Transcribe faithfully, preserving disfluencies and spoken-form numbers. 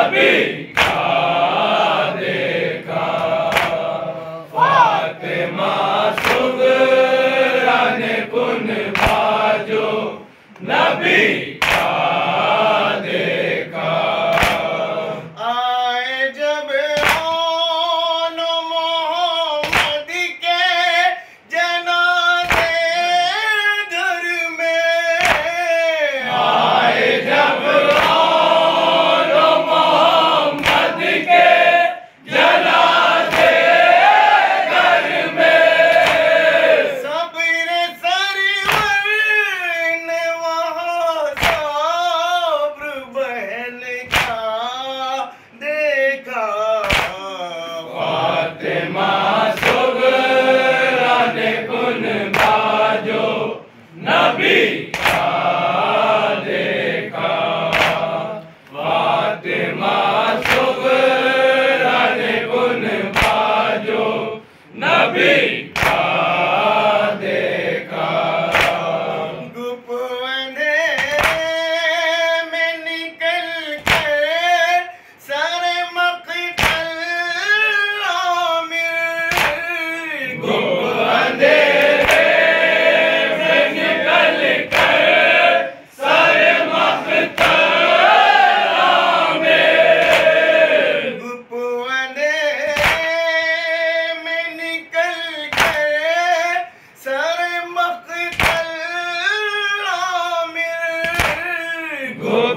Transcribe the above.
नबी का देखा फातिमा सुगरा ने कुन बाजो नबी का देखा। आए जब ओन मोहम्मद के जनाजे घर में, आए जब ओन मोहम्मद के जनाजे घर में, सब्र सरवर ने वहाँ सब्र बहन का देखा। फातिमा सुगरा ने कुन बाजो नबी का देखा। फातिमा सुगरा ने कुन बाजो नबी का देखा। गुप अंधेरे में निकल कर सारे मक़तल आमिर, गुप अंधेरे में निकल कर सारे मक़तल आमिर, गुप अंधेरे में निकल कर सारे मक़तल आमिर, गुप